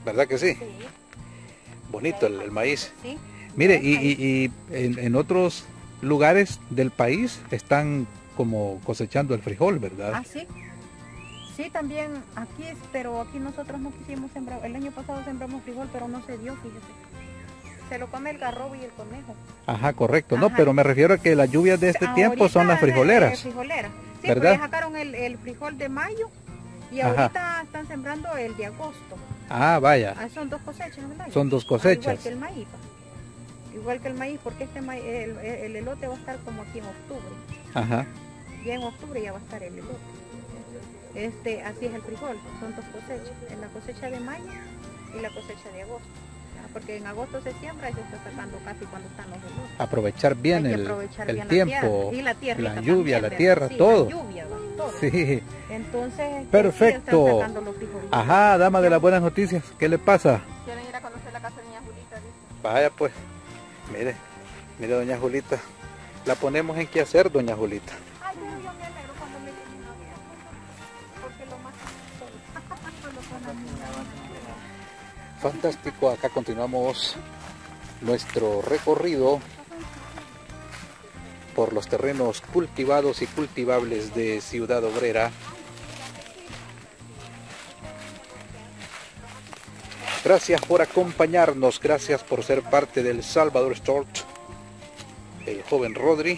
¿Verdad que sí? Sí. Bonito el maíz. Sí. Mire, y en otros lugares del país están como cosechando el frijol, ¿verdad? Ah, sí. Sí, también aquí, pero aquí nosotros no quisimos sembrar. El año pasado sembramos frijol, pero no se dio, fíjese. Se lo come el garrobo y el conejo. Ajá, correcto. No, Ajá. pero me refiero a que las lluvias de este tiempo son las frijoleras. Frijoleras. Sí, ¿verdad? porque ya sacaron el frijol de mayo y Ajá. ahorita están sembrando el de agosto. Ah, vaya. Ah, son dos cosechas, ¿verdad? Son dos Igual cosechas. que el maíz. Igual que el maíz, porque este maíz, el elote va a estar como aquí en octubre. Ajá. Ya en octubre ya va a estar el elote. Así es el frijol, son dos cosechas, en la cosecha de mayo y la cosecha de agosto. ¿Ya? Porque en agosto se siembra y se está sacando casi cuando están los elotes. Aprovechar bien Hay que el aprovechar bien tiempo, la tierra, y la lluvia, la también, tierra, sí, todo. La lluvia, todo. Sí. Entonces, Perfecto. sí, están sacando los frijoles. Ajá, dama de las buenas noticias, ¿qué le pasa? ¿Quieren ir a conocer la casa de doña Julita? Dice. Vaya pues, mire doña Julita, la ponemos en qué hacer doña Julita. Ay, pero yo me alegro cuando me vienen a ver, porque lo más Fantástico, acá continuamos nuestro recorrido por los terrenos cultivados y cultivables de Ciudad Obrera. Gracias por acompañarnos, gracias por ser parte del Salvador Start, el joven Rodri.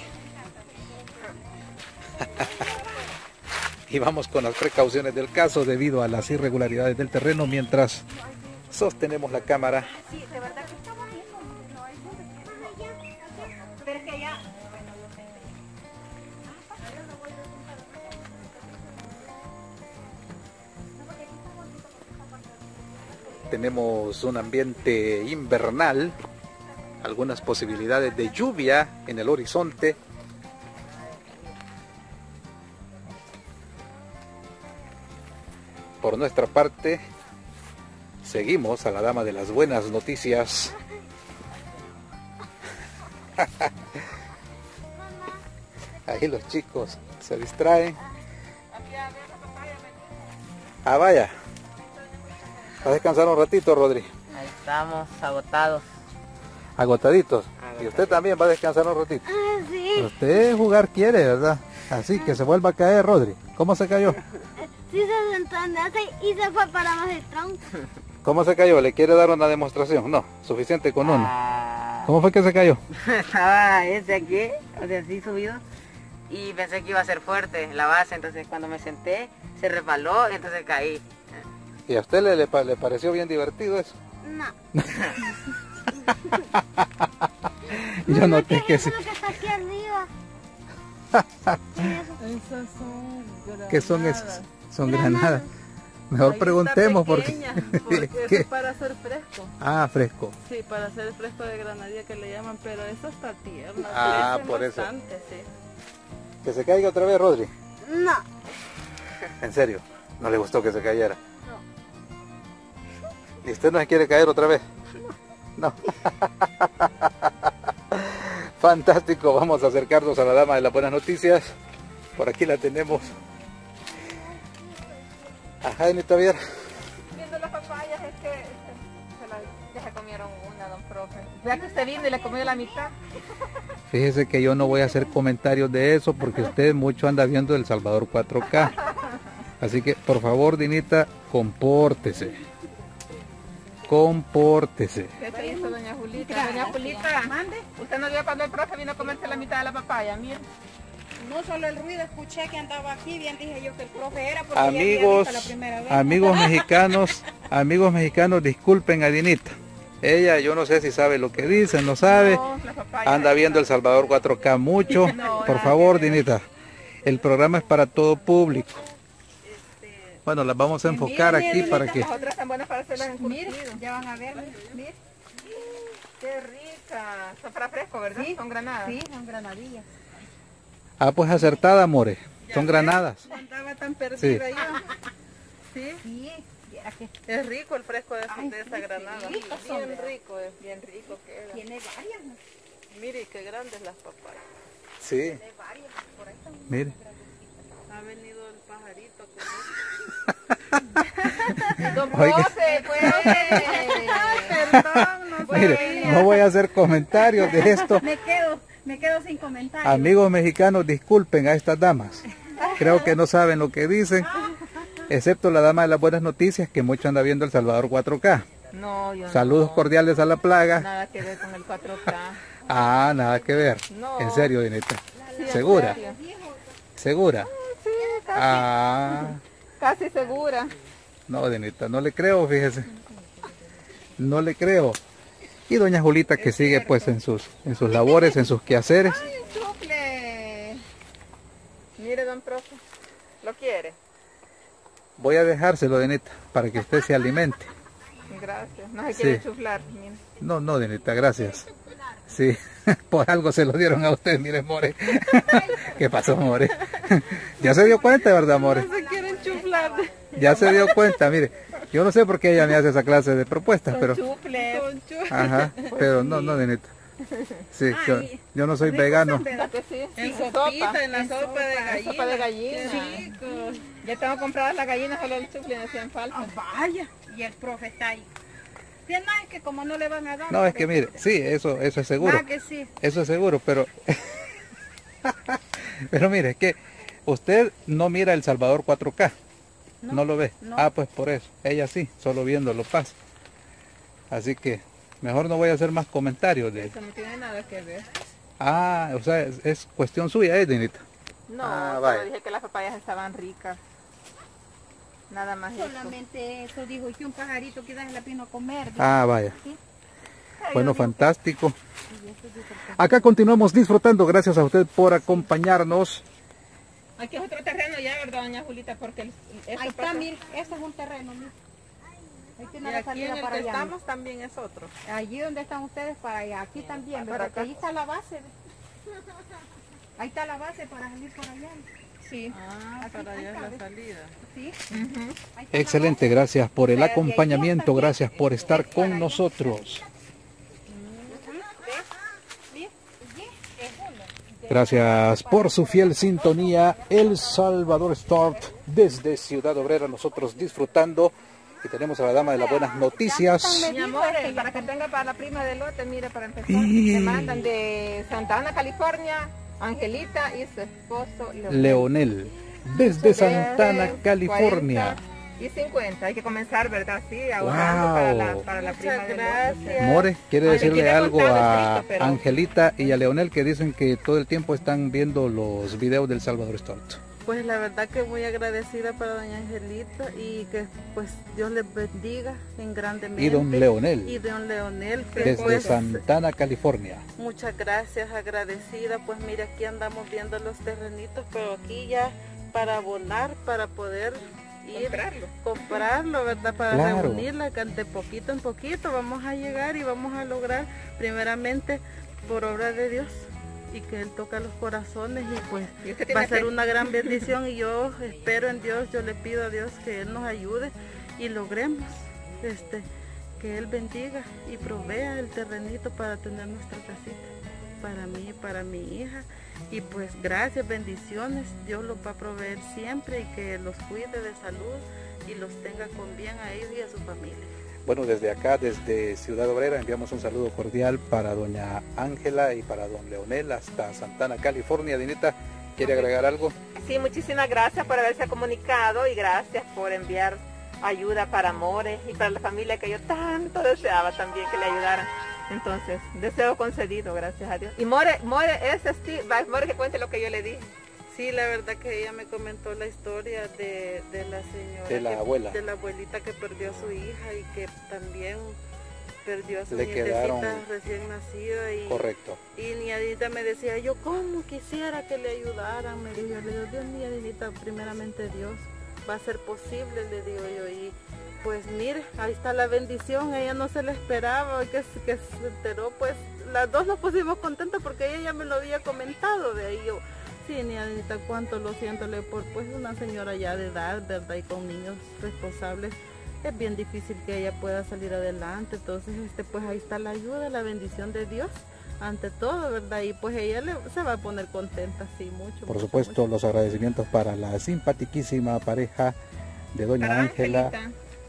Y vamos con las precauciones del caso debido a las irregularidades del terreno mientras sostenemos la cámara. Sí, de verdad que está bonito. No hay pero es que ya... Tenemos un ambiente invernal, algunas posibilidades de lluvia en el horizonte. Por nuestra parte, seguimos a la dama de las buenas noticias. Ahí los chicos se distraen. Ah, vaya. ¿Vas a descansar un ratito, Rodri? Ahí estamos, agotados. Agotaditos. Y usted también va a descansar un ratito. Ah, sí. Usted jugar quiere, ¿verdad? Así que se vuelva a caer, Rodri. ¿Cómo se cayó? Sí se sentó en ese y se fue para más el tronco. ¿Cómo se cayó? ¿Le quiere dar una demostración? No, suficiente con una. Ah, ¿Cómo fue que se cayó? estaba ese aquí, o sea, así subido. Y pensé que iba a ser fuerte la base, entonces cuando me senté, se resbaló y entonces caí. ¿Y a usted le pareció bien divertido eso? No. Yo noté que sí. Eso es lo que está aquí arriba. Esas son ¿Qué son esas? Son Granadas. granadas. Mejor Ahí preguntemos está porque... pequeña, porque eso ¿Qué? es para hacer fresco. Ah, fresco. Sí, para hacer el fresco de granadilla que le llaman, pero eso está tierno. Ah, crece por eso. bastante, sí. ¿Que se caiga otra vez, Rodri? No. ¿En serio? ¿No le gustó que se cayera? ¿Y usted no se quiere caer otra vez? No. Fantástico, vamos a acercarnos a la dama de las buenas noticias. Por aquí la tenemos. Ajá, Anita Viera. Viendo las papayas es que ya se comieron una, don profe. Vea que usted vino y le comió la mitad. Fíjese que yo no voy a hacer comentarios de eso porque usted mucho anda viendo El Salvador 4K. Así que, por favor, Dinita, compórtese. Compórtese. ¿Qué se hizo doña Julita? Doña Julita, mande. Usted no vio cuando el profe vino a comerse la mitad de la papaya, mire. No solo el ruido, escuché que andaba aquí, bien dije yo que el profe era porque ya había Amigos, visto la primera vez. amigos mexicanos, disculpen a Dinita. Ella, yo no sé si sabe lo que dice, no sabe. No, la papaya Anda viendo El Salvador 4K mucho. Por favor, Dinita, el programa es para todo público. Bueno, las vamos a enfocar aquí para que... Las otras están buenas para hacerlas en curtido. Ya van a ver, mire. Qué rica. Son para fresco, ¿verdad? Sí, son granadas. Sí, son granadillas. Ah, pues acertada, amores. Son granadas. No andaba tan perdida Sí. yo. ¿Sí? Sí, ya que Es rico el fresco de esa Ay, granada. ricas son, Bien ¿verdad? rico, es bien rico queda. tiene varias, ¿no? Mire qué grandes las papayas. Sí, Tiene varias, por ahí están mire. Ha venido el pajarito a comer. Don Oiga. profe, pues. Perdón, no Mire, sabía. no voy a hacer comentarios de esto. Me quedo sin comentarios. Amigos mexicanos, disculpen a estas damas. Creo que no saben lo que dicen, excepto la dama de las buenas noticias, que mucho anda viendo El Salvador 4K. No, yo Saludos no. cordiales a la plaga. Nada que ver con el 4K. Ah, nada que ver. No. En serio, Dinita. Sí, en ¿Segura? serio. ¿Segura? Sí, casi, Ah, casi segura. no, Dinita, no le creo, fíjese. No le creo. Y doña Julita que sigue pues en sus labores, en sus quehaceres. ¡Ay, un chufle! Mire, don profe, ¿lo quiere? Voy a dejárselo, Dinita, para que usted se alimente. Gracias. No se Sí. quiere chuflar, mire. No, no, Dinita, gracias. Sí, por algo se lo dieron a usted, mire, More. ¿Qué pasó, More? Ya se dio cuenta, ¿verdad, More? No se quieren chuflar. Ya se dio cuenta, mire. Yo no sé por qué ella me hace esa clase de propuestas, pero... Chufle. Con chufle. Ajá, pero no, Dinita. Sí, yo no soy vegano. ¿Verdad que sí? En Sí, sopita, en la sopa de gallina. Sopa de gallina. Sí, Ya tengo compradas las gallinas, solo el chufle me hacían falta. Ah, vaya, y el profe está ahí. Sí, no, es que como no le van a dar. No, es que mire, sí, eso es seguro. Ah, que sí. Eso es seguro, pero... Pero mire, es que usted no mira El Salvador 4K. No lo ve. no. Ah, pues por eso. Ella sí, solo viéndolo pasa. Así que mejor no voy a hacer más comentarios de... Eso no tiene nada que ver. Ah, o sea, es cuestión suya, Dinita. No, Ah, solo vaya. dije que las papayas estaban ricas. Nada más eso. Solamente eso dijo, y que un pajarito quizás se la vino a comer. Ah, vaya. Sí. Bueno, fantástico. Acá continuamos disfrutando. Gracias a usted por acompañarnos. Aquí es otro terreno ya, ¿verdad, doña Julita? Porque Ahí está, mire, ese es un terreno, mire. Ahí Y tiene la aquí salida en el para que allá. estamos también es otro. Allí donde están ustedes para allá, aquí también, Ah, ¿verdad? para acá. Que ahí está la base. Ahí está la base para salir por allá. sí. Ah, Aquí, para ahí allá es está, la ¿ves? salida. Sí. Ujú. Ahí está la Excelente, base. gracias por el Pero de ahí acompañamiento. hasta Gracias por estar con nosotros. Gracias por su fiel sintonía. El Salvador Start desde Ciudad Obrera, nosotros disfrutando. Y tenemos a la dama de las buenas noticias. Mi amor, para que tenga para la prima de lote, mire, para empezar, Y- me mandan de Santa Ana, California, Angelita y su esposo Leonel, desde Santana, California. 40 y 50, hay que comenzar, ¿verdad? Sí, ahorrando Wow. para la prima Muchas de gracias. More, ¿quiere Aunque decirle tiene algo contado a escrito, pero- Angelita y a Leonel que dicen que todo el tiempo están viendo los videos del Salvador Start? Pues la verdad que muy agradecida para doña Angelita y que pues Dios les bendiga en grandemente. Y don Leonel, Y don Leonel, que desde pues, Santana, California. muchas gracias, agradecida. Pues mire, aquí andamos viendo los terrenitos, pero aquí ya para abonar, para poder ir comprarlo, ¿verdad? Para Claro. reunirla, que de poquito en poquito vamos a llegar y vamos a lograr, primeramente por obra de Dios, y que Él toca los corazones y pues Y usted va tiene a ser fe. una gran bendición y yo espero en Dios, yo le pido a Dios que Él nos ayude y logremos que Él bendiga y provea el terrenito para tener nuestra casita, para mí, para mi hija. Y pues gracias, bendiciones, Dios los va a proveer siempre y que los cuide de salud y los tenga con bien a ellos y a su familia. Bueno, desde acá, desde Ciudad Obrera, enviamos un saludo cordial para doña Ángela y para don Leonel hasta Santana, California. Dinita, ¿quiere agregar algo? Sí, muchísimas gracias por haberse comunicado y gracias por enviar ayuda para More y para la familia que yo tanto deseaba también que le ayudaran. Entonces, deseo concedido, gracias a Dios. Y More es More que cuente lo que yo le dije. Sí, la verdad que ella me comentó la historia de la señora, De la abuela. de la abuelita que perdió a su hija y que también perdió a su Le quedaron- nietecita recién nacida. Y, Correcto. y Niadita me decía, yo cómo quisiera que le ayudaran, me dijo, le digo, Dios mío, Niadita, primeramente Dios, va a ser posible, le digo yo, y pues mire, ahí está la bendición, ella no se la esperaba, que se enteró, pues las dos nos pusimos contentas porque ella ya me lo había comentado, de ahí yo, sí, Niadita, cuánto lo siento, por pues una señora ya de edad, ¿verdad? Y con niños responsables, es bien difícil que ella pueda salir adelante, entonces pues ahí está la ayuda, la bendición de Dios ante todo, ¿verdad? Y pues ella se va a poner contenta, sí, mucho. Por mucho, supuesto, mucho. los agradecimientos para la simpatiquísima pareja de doña Para Ángela Angelita.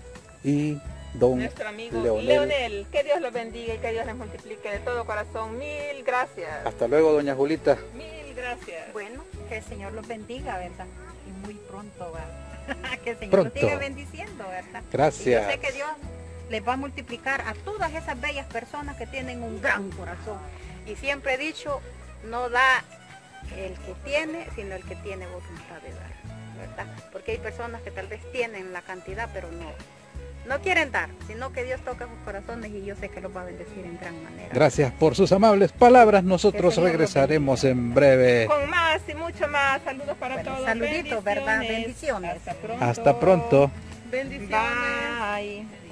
y don Nuestro amigo Leonel. Leonel. Que Dios los bendiga y que Dios les multiplique de todo corazón. Mil gracias. Hasta luego, doña Julita. Mil gracias. Bueno, que el Señor los bendiga, ¿verdad? Y muy pronto, ¿verdad? Que el Señor Pronto. los siga bendiciendo, ¿verdad? Gracias. Y yo sé que Dios les va a multiplicar a todas esas bellas personas que tienen un gran corazón. Y siempre he dicho, no da el que tiene, sino el que tiene voluntad de dar, ¿verdad? Porque hay personas que tal vez tienen la cantidad, pero no quieren dar, sino que Dios toca sus corazones y yo sé que los va a bendecir en gran manera. Gracias por sus amables palabras. Nosotros Que el Señor los regresaremos en breve. Con más y mucho más. Saludos para Bueno, todos. saluditos, ¿verdad? Bendiciones. Bendiciones. Hasta pronto. Hasta pronto. Bendiciones. Bye.